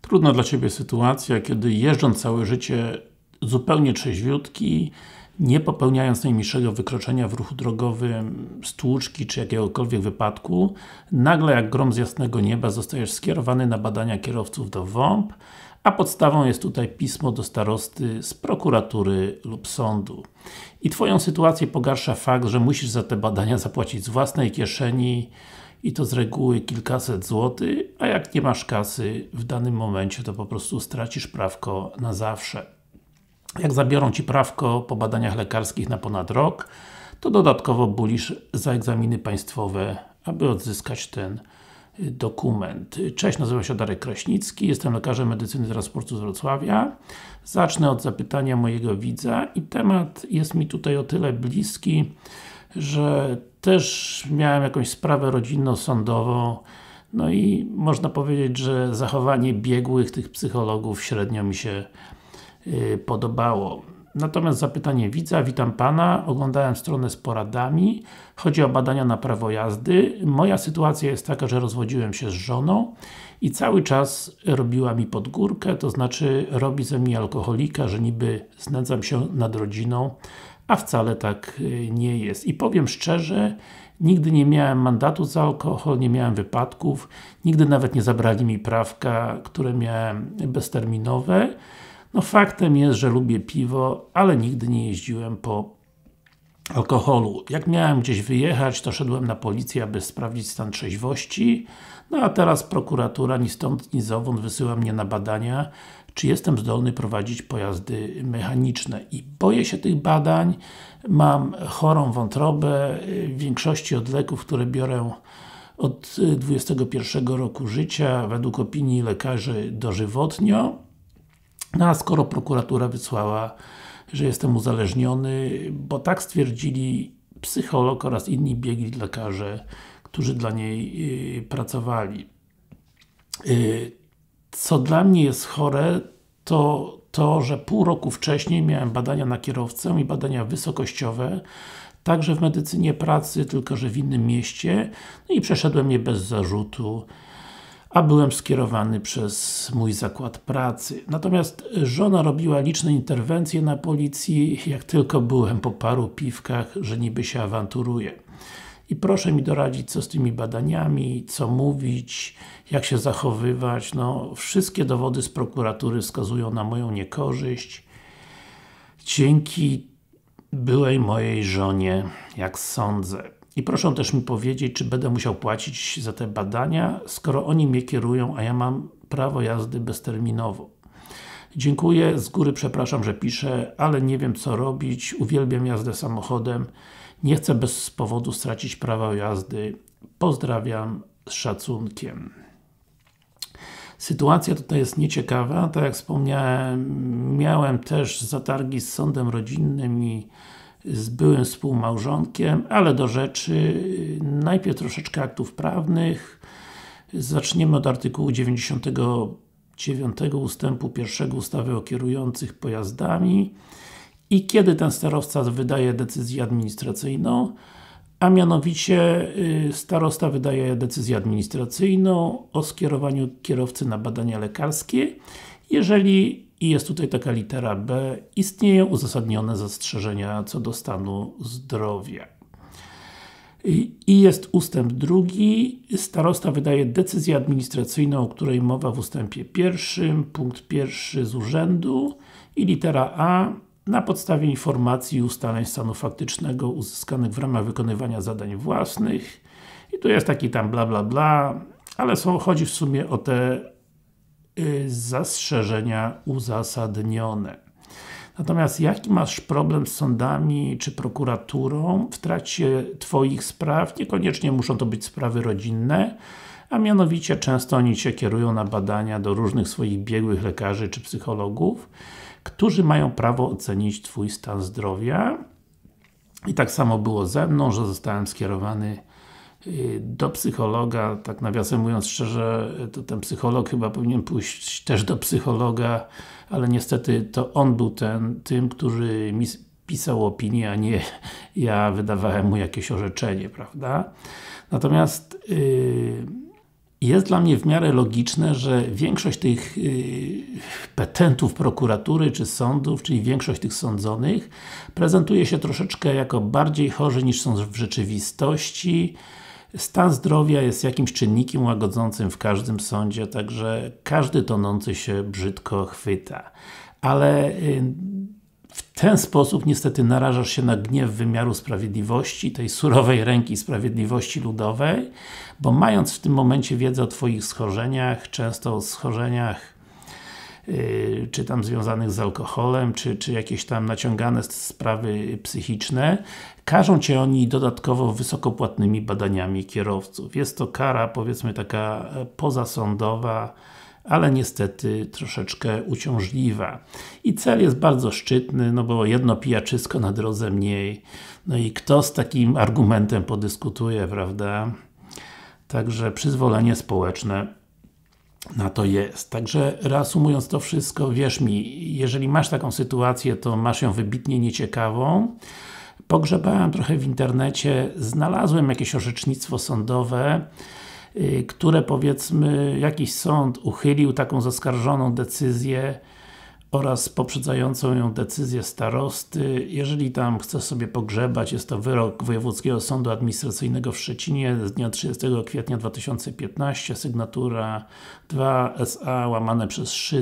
Trudna dla Ciebie sytuacja, kiedy jeżdżąc całe życie zupełnie trzeźwiutki, nie popełniając najmniejszego wykroczenia w ruchu drogowym, stłuczki czy jakiegokolwiek wypadku, nagle jak grom z jasnego nieba zostajesz skierowany na badania kierowców do WOMP, a podstawą jest tutaj pismo do starosty z prokuratury lub sądu. I Twoją sytuację pogarsza fakt, że musisz za te badania zapłacić z własnej kieszeni i to z reguły kilkaset złotych, a jak nie masz kasy w danym momencie, to po prostu stracisz prawko na zawsze. Jak zabiorą Ci prawko po badaniach lekarskich na ponad rok, to dodatkowo bulisz za egzaminy państwowe, aby odzyskać ten dokument. Cześć, nazywam się Darek Kraśnicki, jestem lekarzem medycyny transportu z Wrocławia. Zacznę od zapytania mojego widza i temat jest mi tutaj o tyle bliski, że też miałem jakąś sprawę rodzinno-sądową, no i można powiedzieć, że zachowanie biegłych tych psychologów średnio mi się podobało. Natomiast zapytanie widza, witam Pana, oglądałem stronę z poradami, chodzi o badania na prawo jazdy. Moja sytuacja jest taka, że rozwodziłem się z żoną i cały czas robiła mi pod górkę, to znaczy robi ze mnie alkoholika, że niby znęcam się nad rodziną, a wcale tak nie jest. I powiem szczerze, nigdy nie miałem mandatu za alkohol, nie miałem wypadków, nigdy nawet nie zabrali mi prawka, które miałem bezterminowe. No faktem jest, że lubię piwo, ale nigdy nie jeździłem po alkoholu. Jak miałem gdzieś wyjechać, to szedłem na policję, aby sprawdzić stan trzeźwości, no a teraz prokuratura ni stąd, ni zowąd wysyła mnie na badania, czy jestem zdolny prowadzić pojazdy mechaniczne. I boję się tych badań, mam chorą wątrobę, w większości od leków, które biorę od 21 roku życia, według opinii lekarzy dożywotnio. No a skoro prokuratura wysłała, że jestem uzależniony, bo tak stwierdzili psycholog oraz inni biegli lekarze, którzy dla niej pracowali. Co dla mnie jest chore, to, że pół roku wcześniej miałem badania na kierowcę i badania wysokościowe, także w medycynie pracy, tylko że w innym mieście, no i przeszedłem je bez zarzutu, a byłem skierowany przez mój zakład pracy. Natomiast żona robiła liczne interwencje na policji, jak tylko byłem po paru piwkach, że niby się awanturuje. I proszę mi doradzić, co z tymi badaniami, co mówić, jak się zachowywać. No, wszystkie dowody z prokuratury wskazują na moją niekorzyść. Dzięki byłej mojej żonie, jak sądzę. I proszę też mi powiedzieć, czy będę musiał płacić za te badania, skoro oni mnie kierują, a ja mam prawo jazdy bezterminowo. Dziękuję, z góry przepraszam, że piszę, ale nie wiem co robić, uwielbiam jazdę samochodem, nie chcę bez powodu stracić prawa jazdy. Pozdrawiam, z szacunkiem. Sytuacja tutaj jest nieciekawa, tak jak wspomniałem, miałem też zatargi z sądem rodzinnym i z byłym współmałżonkiem, ale do rzeczy. Najpierw troszeczkę aktów prawnych. Zaczniemy od artykułu 99 ustępu 1 ustawy o kierujących pojazdami i kiedy ten starostwa wydaje decyzję administracyjną, a mianowicie starosta wydaje decyzję administracyjną o skierowaniu kierowcy na badania lekarskie, jeżeli, i jest tutaj taka litera B, istnieją uzasadnione zastrzeżenia co do stanu zdrowia. I jest ustęp drugi, starosta wydaje decyzję administracyjną, o której mowa w ustępie 1, punkt 1 z urzędu i litera A na podstawie informacji i ustaleń stanu faktycznego uzyskanych w ramach wykonywania zadań własnych. I tu jest taki tam bla bla bla, ale chodzi w sumie o te zastrzeżenia uzasadnione. Natomiast jaki masz problem z sądami czy prokuraturą w trakcie Twoich spraw? Niekoniecznie muszą to być sprawy rodzinne, a mianowicie często oni Cię kierują na badania do różnych swoich biegłych lekarzy czy psychologów, którzy mają prawo ocenić Twój stan zdrowia. I tak samo było ze mną, że zostałem skierowany do psychologa, tak nawiasem mówiąc szczerze, to ten psycholog chyba powinien pójść też do psychologa, ale niestety to on był tym, który mi pisał opinię, a nie ja wydawałem mu jakieś orzeczenie, prawda? Natomiast Jest dla mnie w miarę logiczne, że większość tych petentów prokuratury czy sądów, czyli większość tych sądzonych, prezentuje się troszeczkę jako bardziej chorzy niż są w rzeczywistości. Stan zdrowia jest jakimś czynnikiem łagodzącym w każdym sądzie, także każdy tonący się brzydko chwyta. Ale w ten sposób niestety narażasz się na gniew wymiaru sprawiedliwości, tej surowej ręki sprawiedliwości ludowej, bo mając w tym momencie wiedzę o Twoich schorzeniach, często o schorzeniach czy tam związanych z alkoholem, czy jakieś tam naciągane sprawy psychiczne, karzą Cię oni dodatkowo wysokopłatnymi badaniami kierowców. Jest to kara, powiedzmy, taka pozasądowa, ale niestety troszeczkę uciążliwa. I cel jest bardzo szczytny, no bo jedno pijaczysko na drodze mniej. No i kto z takim argumentem podyskutuje, prawda? Także przyzwolenie społeczne na to jest. Także reasumując to wszystko, wierz mi, jeżeli masz taką sytuację, to masz ją wybitnie nieciekawą. Pogrzebałem trochę w internecie, znalazłem jakieś orzecznictwo sądowe, które, powiedzmy, jakiś sąd uchylił taką zaskarżoną decyzję oraz poprzedzającą ją decyzję starosty. Jeżeli tam chcesz sobie pogrzebać, jest to wyrok Wojewódzkiego Sądu Administracyjnego w Szczecinie z dnia 30 kwietnia 2015, sygnatura 2SA/3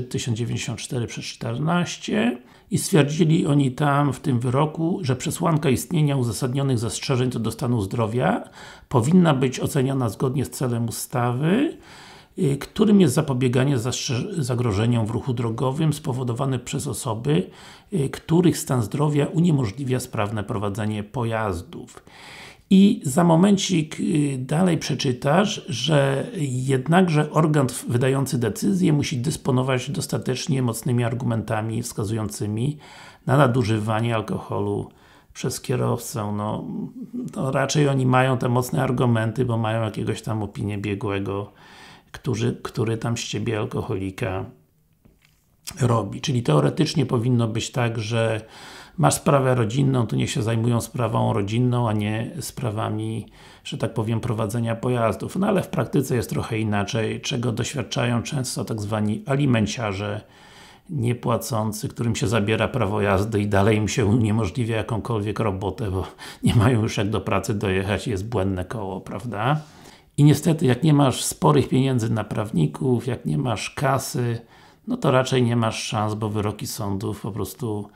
1094/14 i stwierdzili oni tam w tym wyroku, że przesłanka istnienia uzasadnionych zastrzeżeń co do stanu zdrowia powinna być oceniana zgodnie z celem ustawy, którym jest zapobieganie zagrożeniom w ruchu drogowym spowodowanym przez osoby, których stan zdrowia uniemożliwia sprawne prowadzenie pojazdów. I za momencik dalej przeczytasz, że jednakże organ wydający decyzję musi dysponować dostatecznie mocnymi argumentami wskazującymi na nadużywanie alkoholu przez kierowcę. No raczej oni mają te mocne argumenty, bo mają jakiegoś tam opinię biegłego, który tam z Ciebie alkoholika robi. Czyli teoretycznie powinno być tak, że masz sprawę rodzinną, to niech się zajmują sprawą rodzinną, a nie sprawami, że tak powiem, prowadzenia pojazdów. No ale w praktyce jest trochę inaczej, czego doświadczają często tak zwani alimenciarze niepłacący, którym się zabiera prawo jazdy i dalej im się uniemożliwia jakąkolwiek robotę, bo nie mają już jak do pracy dojechać i jest błędne koło, prawda? I niestety, jak nie masz sporych pieniędzy na prawników, jak nie masz kasy, no to raczej nie masz szans, bo wyroki sądów po prostu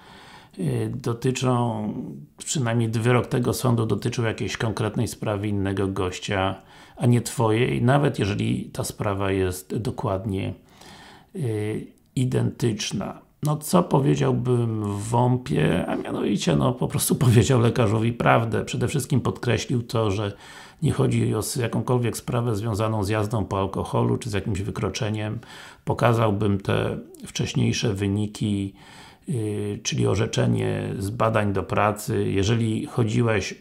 dotyczą, przynajmniej wyrok tego sądu dotyczył jakiejś konkretnej sprawy innego gościa, a nie Twojej, nawet jeżeli ta sprawa jest dokładnie identyczna. No co powiedziałbym w WOMP-ie, a mianowicie po prostu powiedział lekarzowi prawdę. Przede wszystkim podkreślił to, że nie chodzi o jakąkolwiek sprawę związaną z jazdą po alkoholu, czy z jakimś wykroczeniem. Pokazałbym te wcześniejsze wyniki, czyli orzeczenie z badań do pracy. Jeżeli chodziłeś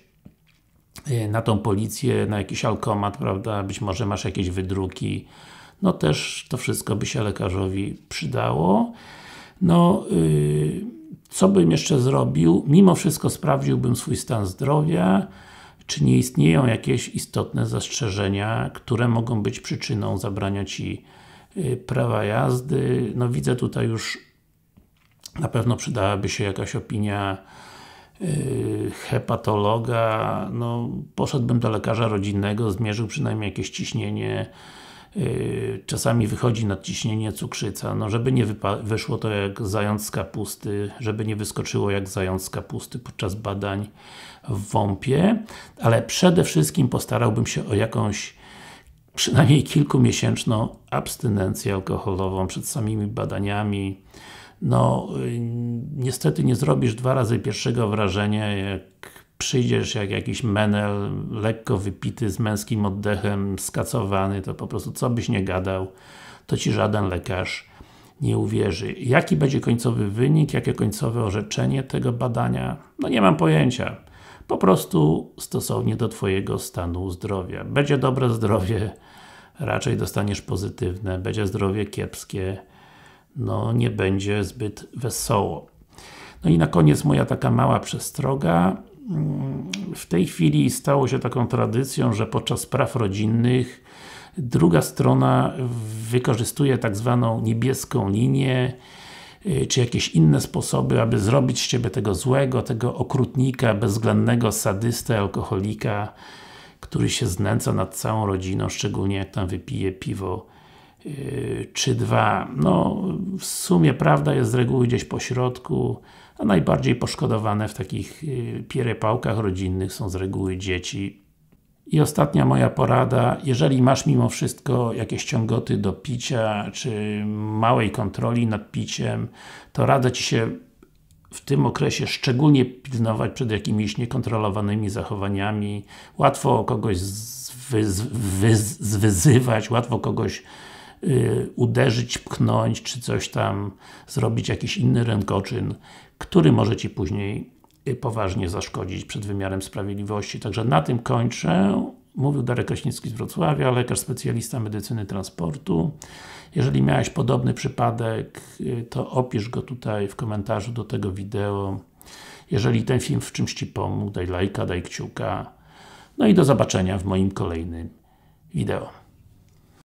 na tą policję, na jakiś alkomat, prawda, być może masz jakieś wydruki, no też to wszystko by się lekarzowi przydało. No, co bym jeszcze zrobił? Mimo wszystko sprawdziłbym swój stan zdrowia, czy nie istnieją jakieś istotne zastrzeżenia, które mogą być przyczyną zabrania Ci prawa jazdy. No widzę tutaj już na pewno przydałaby się jakaś opinia hepatologa. No, poszedłbym do lekarza rodzinnego, zmierzył przynajmniej jakieś ciśnienie. Czasami wychodzi nadciśnienie, cukrzyca, no żeby nie wyszło to jak zając z kapusty, żeby nie wyskoczyło jak zając z kapusty podczas badań w WOMP-ie, ale przede wszystkim postarałbym się o jakąś przynajmniej kilkumiesięczną abstynencję alkoholową przed samymi badaniami. No, niestety nie zrobisz 2 razy pierwszego wrażenia, jak przyjdziesz jak jakiś menel, lekko wypity, z męskim oddechem, skacowany, to po prostu co byś nie gadał, to Ci żaden lekarz nie uwierzy. Jaki będzie końcowy wynik, jakie końcowe orzeczenie tego badania? No nie mam pojęcia. Po prostu stosownie do Twojego stanu zdrowia. Będzie dobre zdrowie, raczej dostaniesz pozytywne, będzie zdrowie kiepskie, no nie będzie zbyt wesoło. No i na koniec moja taka mała przestroga. W tej chwili stało się taką tradycją, że podczas spraw rodzinnych Druga strona wykorzystuje tak zwaną niebieską linię, czy jakieś inne sposoby, aby zrobić z Ciebie tego złego, tego okrutnika, bezwzględnego sadystę, alkoholika, który się znęca nad całą rodziną, szczególnie jak tam wypije piwo czy dwa. No, w sumie prawda jest z reguły gdzieś po środku, a najbardziej poszkodowane w takich pierepałkach rodzinnych są z reguły dzieci. I ostatnia moja porada, jeżeli masz mimo wszystko jakieś ciągoty do picia, czy małej kontroli nad piciem, to radzę Ci się w tym okresie szczególnie pilnować przed jakimiś niekontrolowanymi zachowaniami. Łatwo kogoś zwyzywać, łatwo kogoś uderzyć, pchnąć, czy coś tam, zrobić jakiś inny rękoczyn, który może Ci później poważnie zaszkodzić przed wymiarem sprawiedliwości. Także na tym kończę. Mówił Darek Kraśnicki z Wrocławia, lekarz specjalista medycyny transportu. Jeżeli miałeś podobny przypadek, to opisz go tutaj w komentarzu do tego wideo. Jeżeli ten film w czymś Ci pomógł, daj lajka, daj kciuka. No i do zobaczenia w moim kolejnym wideo.